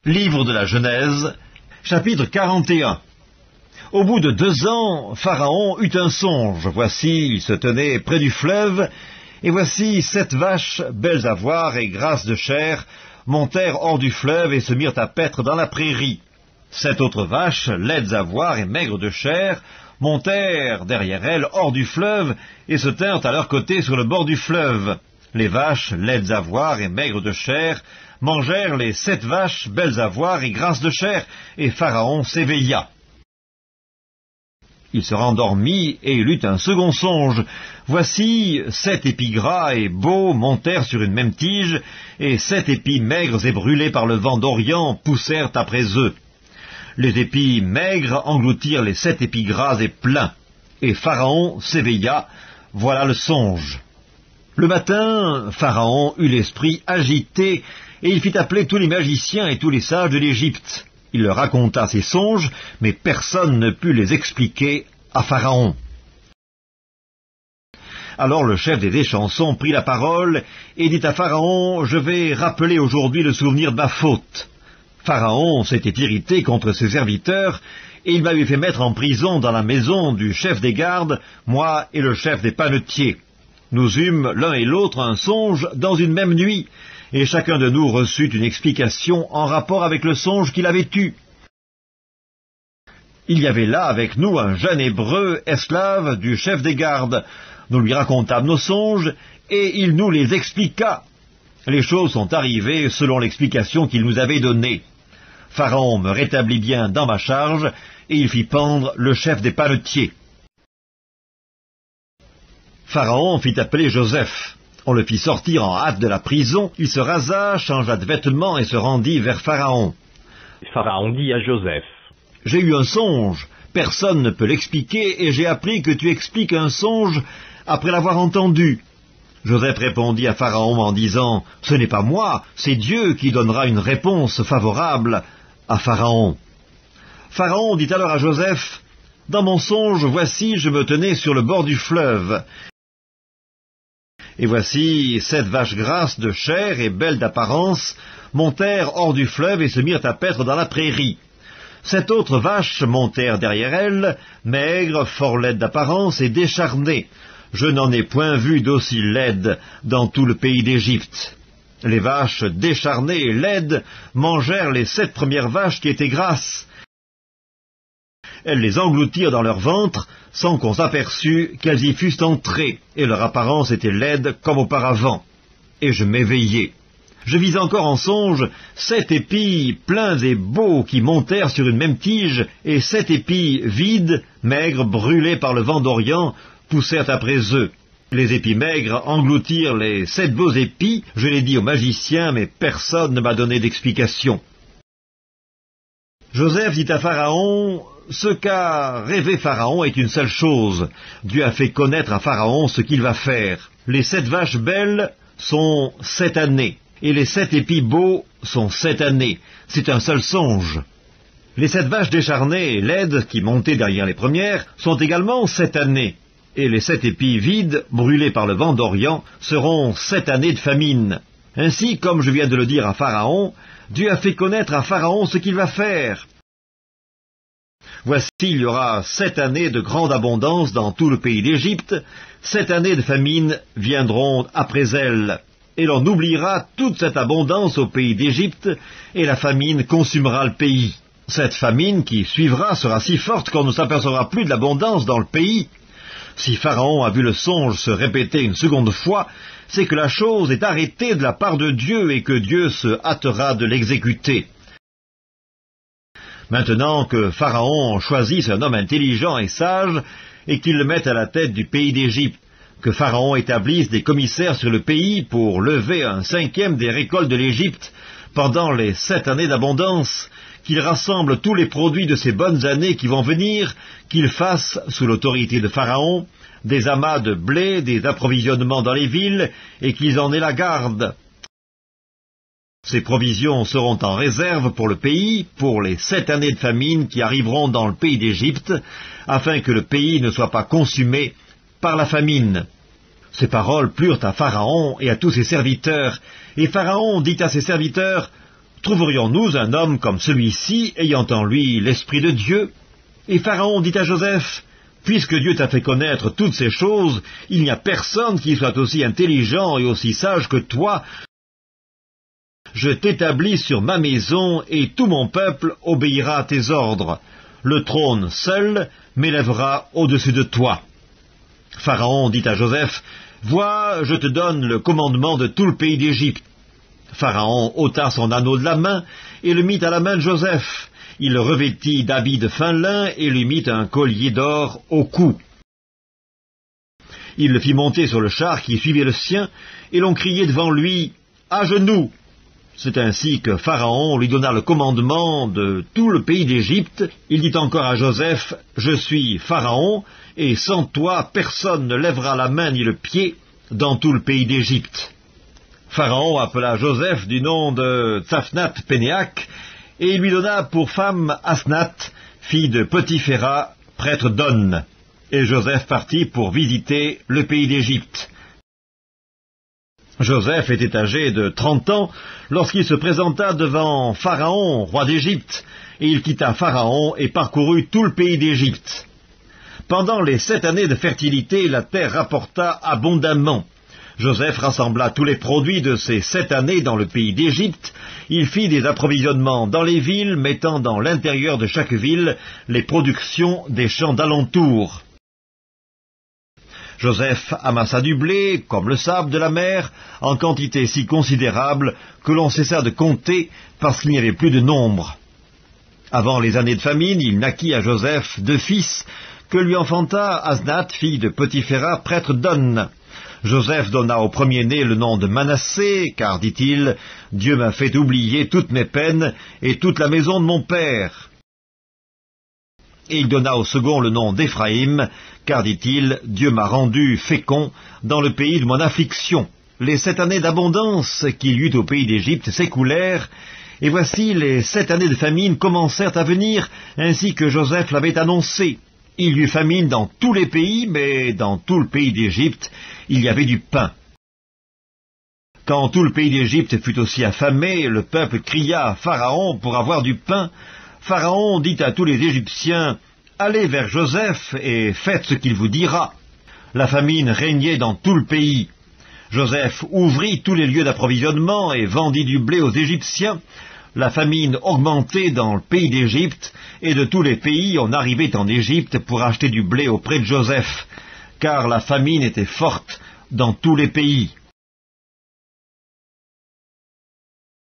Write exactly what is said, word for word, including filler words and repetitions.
Livre de la Genèse, chapitre quarante et un. Au bout de deux ans, Pharaon eut un songe. Voici, il se tenait près du fleuve, et voici sept vaches, belles à voir et grasses de chair, montèrent hors du fleuve et se mirent à paître dans la prairie. Sept autres vaches, laides à voir et maigres de chair, montèrent derrière elles hors du fleuve et se tinrent à leur côté sur le bord du fleuve. Les vaches, laides à voir et maigres de chair, mangèrent les sept vaches, belles à voir et grasses de chair, et Pharaon s'éveilla. Il se rendormit, et il eut un second songe. Voici, sept épis gras et beaux montèrent sur une même tige, et sept épis maigres et brûlés par le vent d'Orient poussèrent après eux. Les épis maigres engloutirent les sept épis gras et pleins, et Pharaon s'éveilla. Voilà le songe. Le matin, Pharaon eut l'esprit agité, et il fit appeler tous les magiciens et tous les sages de l'Égypte. Il leur raconta ses songes, mais personne ne put les expliquer à Pharaon. Alors le chef des échansons prit la parole et dit à Pharaon, « Je vais rappeler aujourd'hui le souvenir de ma faute. » Pharaon s'était irrité contre ses serviteurs, et il m'avait fait mettre en prison dans la maison du chef des gardes, moi et le chef des panetiers. Nous eûmes l'un et l'autre un songe dans une même nuit, et chacun de nous reçut une explication en rapport avec le songe qu'il avait eu. Il y avait là avec nous un jeune hébreu, esclave du chef des gardes. Nous lui racontâmes nos songes, et il nous les expliqua. Les choses sont arrivées selon l'explication qu'il nous avait donnée. Pharaon me rétablit bien dans ma charge, et il fit pendre le chef des panetiers. Pharaon fit appeler Joseph. On le fit sortir en hâte de la prison. Il se rasa, changea de vêtements et se rendit vers Pharaon. Pharaon dit à Joseph, « J'ai eu un songe. Personne ne peut l'expliquer, et j'ai appris que tu expliques un songe après l'avoir entendu. » Joseph répondit à Pharaon en disant, « Ce n'est pas moi, c'est Dieu qui donnera une réponse favorable à Pharaon. » Pharaon dit alors à Joseph, « Dans mon songe, voici, je me tenais sur le bord du fleuve. Et voici, sept vaches grasses de chair et belles d'apparence montèrent hors du fleuve et se mirent à paître dans la prairie. Sept autres vaches montèrent derrière elles, maigres, fort laides d'apparence et décharnées. Je n'en ai point vu d'aussi laides dans tout le pays d'Égypte. Les vaches décharnées et laides mangèrent les sept premières vaches qui étaient grasses. Elles les engloutirent dans leur ventre, sans qu'on s'aperçût qu'elles y fussent entrées, et leur apparence était laide comme auparavant. Et je m'éveillai. Je vis encore en songe sept épis pleins et beaux qui montèrent sur une même tige, et sept épis vides, maigres, brûlés par le vent d'Orient, poussèrent après eux. Les épis maigres engloutirent les sept beaux épis. Je l'ai dit aux magiciens, mais personne ne m'a donné d'explication. Joseph dit à Pharaon, « Ce qu'a rêvé Pharaon est une seule chose. Dieu a fait connaître à Pharaon ce qu'il va faire. Les sept vaches belles sont sept années, et les sept épis beaux sont sept années. C'est un seul songe. Les sept vaches décharnées et laides qui montaient derrière les premières sont également sept années, et les sept épis vides, brûlés par le vent d'Orient, seront sept années de famine. Ainsi, comme je viens de le dire à Pharaon, Dieu a fait connaître à Pharaon ce qu'il va faire. Voici, il y aura sept années de grande abondance dans tout le pays d'Égypte, sept années de famine viendront après elles, et l'on oubliera toute cette abondance au pays d'Égypte, et la famine consumera le pays. Cette famine qui suivra sera si forte qu'on ne s'apercevra plus de l'abondance dans le pays. Si Pharaon a vu le songe se répéter une seconde fois, c'est que la chose est arrêtée de la part de Dieu et que Dieu se hâtera de l'exécuter. Maintenant que Pharaon choisisse un homme intelligent et sage, et qu'il le mette à la tête du pays d'Égypte, que Pharaon établisse des commissaires sur le pays pour lever un cinquième des récoltes de l'Égypte pendant les sept années d'abondance, qu'il rassemble tous les produits de ces bonnes années qui vont venir, qu'il fasse, sous l'autorité de Pharaon, des amas de blé, des approvisionnements dans les villes, et qu'ils en aient la garde. Ces provisions seront en réserve pour le pays, pour les sept années de famine qui arriveront dans le pays d'Égypte, afin que le pays ne soit pas consumé par la famine. » Ces paroles plurent à Pharaon et à tous ses serviteurs, et Pharaon dit à ses serviteurs, trouverions-nous un homme comme celui-ci, ayant en lui l'Esprit de Dieu? Et Pharaon dit à Joseph, puisque Dieu t'a fait connaître toutes ces choses, il n'y a personne qui soit aussi intelligent et aussi sage que toi. Je t'établis sur ma maison, et tout mon peuple obéira à tes ordres. Le trône seul m'élèvera au-dessus de toi. Pharaon dit à Joseph, vois, je te donne le commandement de tout le pays d'Égypte. Pharaon ôta son anneau de la main et le mit à la main de Joseph. Il le revêtit d'habits de fin lin et lui mit un collier d'or au cou. Il le fit monter sur le char qui suivait le sien, et l'on criait devant lui, « À genoux !» C'est ainsi que Pharaon lui donna le commandement de tout le pays d'Égypte. Il dit encore à Joseph, « Je suis Pharaon, et sans toi personne ne lèvera la main ni le pied dans tout le pays d'Égypte. » Pharaon appela Joseph du nom de Tsaphnath-Pénéach, et il lui donna pour femme Asnath, fille de Potiphéra, prêtre d'On. Et Joseph partit pour visiter le pays d'Égypte. Joseph était âgé de trente ans lorsqu'il se présenta devant Pharaon, roi d'Égypte, et il quitta Pharaon et parcourut tout le pays d'Égypte. Pendant les sept années de fertilité, la terre rapporta abondamment. Joseph rassembla tous les produits de ces sept années dans le pays d'Égypte. Il fit des approvisionnements dans les villes, mettant dans l'intérieur de chaque ville les productions des champs d'alentour. Joseph amassa du blé, comme le sable de la mer, en quantité si considérable que l'on cessa de compter parce qu'il n'y avait plus de nombre. Avant les années de famine, il naquit à Joseph deux fils, que lui enfanta Asnath, fille de Potiphéra, prêtre d'On. Joseph donna au premier-né le nom de Manassé, car, dit-il, « Dieu m'a fait oublier toutes mes peines et toute la maison de mon père. » Et il donna au second le nom d'Éphraïm, car, dit-il, « Dieu m'a rendu fécond dans le pays de mon affliction. » Les sept années d'abondance qu'il y eut au pays d'Égypte s'écoulèrent, et voici les sept années de famine commencèrent à venir, ainsi que Joseph l'avait annoncé. Il y eut famine dans tous les pays, mais dans tout le pays d'Égypte, il y avait du pain. Quand tout le pays d'Égypte fut aussi affamé, le peuple cria à Pharaon pour avoir du pain. Pharaon dit à tous les Égyptiens, « Allez vers Joseph et faites ce qu'il vous dira. » La famine régnait dans tout le pays. Joseph ouvrit tous les lieux d'approvisionnement et vendit du blé aux Égyptiens. La famine augmentait dans le pays d'Égypte, et de tous les pays on arrivait en Égypte pour acheter du blé auprès de Joseph, car la famine était forte dans tous les pays.